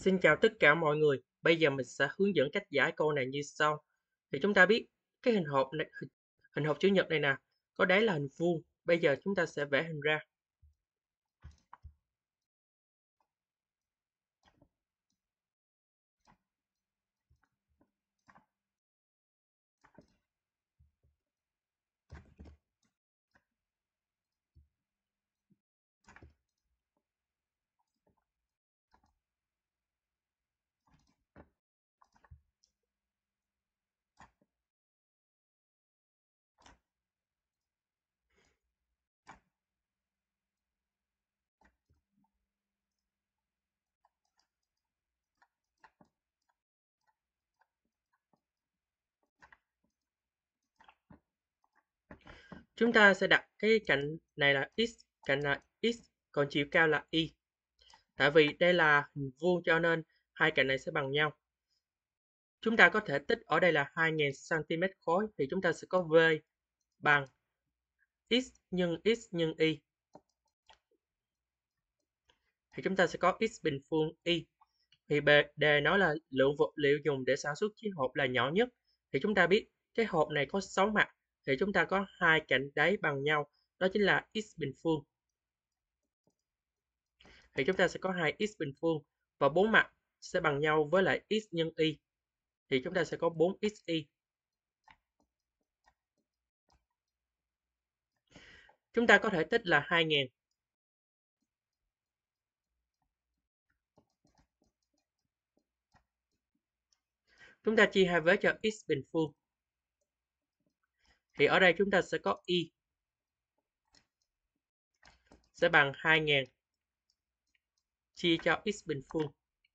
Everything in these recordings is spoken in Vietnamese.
Xin chào tất cả mọi người. Bây giờ mình sẽ hướng dẫn cách giải câu này như sau. Thì chúng ta biết cái hình hộp này, hình hộp chữ nhật này nè, có đáy là hình vuông. Bây giờ chúng ta sẽ vẽ hình ra. Chúng ta sẽ đặt cái cạnh này là x, cạnh là x, còn chiều cao là y. Tại vì đây là hình vuông cho nên hai cạnh này sẽ bằng nhau. Chúng ta có thể tích ở đây là 2000 cm khối thì chúng ta sẽ có V bằng x nhân y. Thì chúng ta sẽ có x bình phương y. Thì đề nói là lượng vật liệu dùng để sản xuất chiếc hộp là nhỏ nhất. Thì chúng ta biết cái hộp này có 6 mặt. Thì chúng ta có hai cạnh đáy bằng nhau. Đó chính là x bình phương. Thì chúng ta sẽ có 2x bình phương. Và 4 mặt sẽ bằng nhau với lại x nhân y. Thì chúng ta sẽ có 4xy. Chúng ta có thể tích là 2000. Chúng ta chia hai vế cho x bình phương. Thì ở đây chúng ta sẽ có y sẽ bằng 2000 chia cho x bình phương.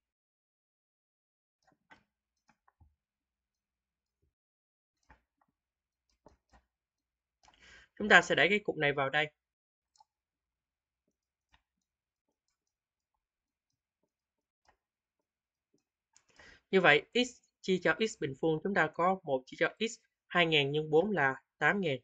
Chúng ta sẽ đẩy cái cục này vào đây. Như vậy, x chia cho x bình phương chúng ta có 1 chia cho x, 2000 nhân 4 là 8000.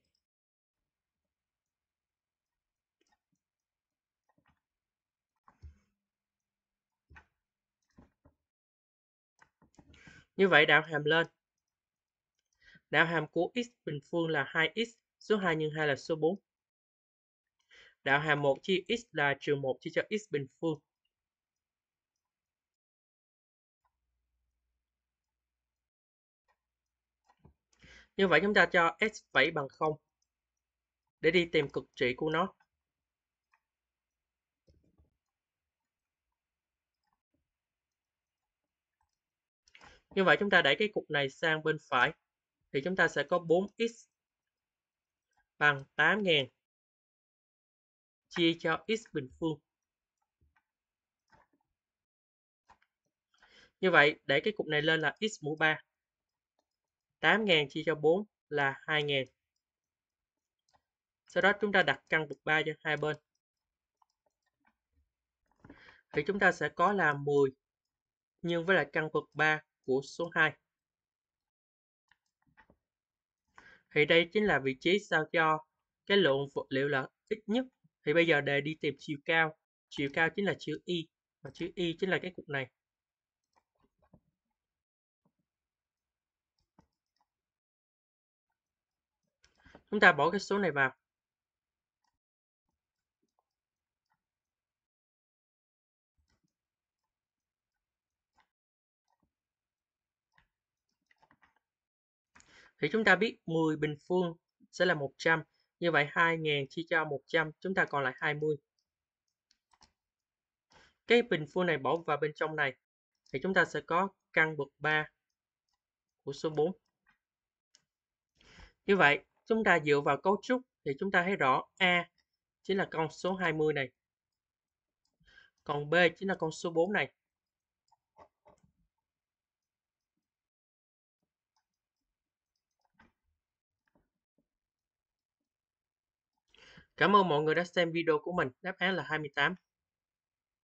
Như vậy đạo hàm lên. Đạo hàm của x bình phương là 2x, số 2 nhân 2 là số 4. Đạo hàm 1 chia x là trừ 1 chia cho x bình phương. Như vậy chúng ta cho x phẩy bằng 0 để đi tìm cực trị của nó. Như vậy chúng ta đẩy cái cục này sang bên phải thì chúng ta sẽ có 4x bằng 8000 chia cho x bình phương. Như vậy đẩy cái cục này lên là x mũ 3. 8000 chia cho 4 là 2000. Sau đó chúng ta đặt căn bậc 3 cho hai bên. Thì chúng ta sẽ có là 10 nhân với lại căn bậc 3 của số 2. Thì đây chính là vị trí sao cho cái lượng vật liệu là ít nhất. Thì bây giờ đề đi tìm chiều cao. Chiều cao chính là chữ Y. Và chữ Y chính là cái cục này. Chúng ta bỏ cái số này vào. Thì chúng ta biết 10 bình phương sẽ là 100. Như vậy 2000 chia cho 100 chúng ta còn lại 20. Cái bình phương này bỏ vào bên trong này. Thì chúng ta sẽ có căn bậc 3 của số 4. Như vậy chúng ta dựa vào cấu trúc thì chúng ta thấy rõ A chính là con số 20 này. Còn B chính là con số 4 này. Cảm ơn mọi người đã xem video của mình. Đáp án là 28.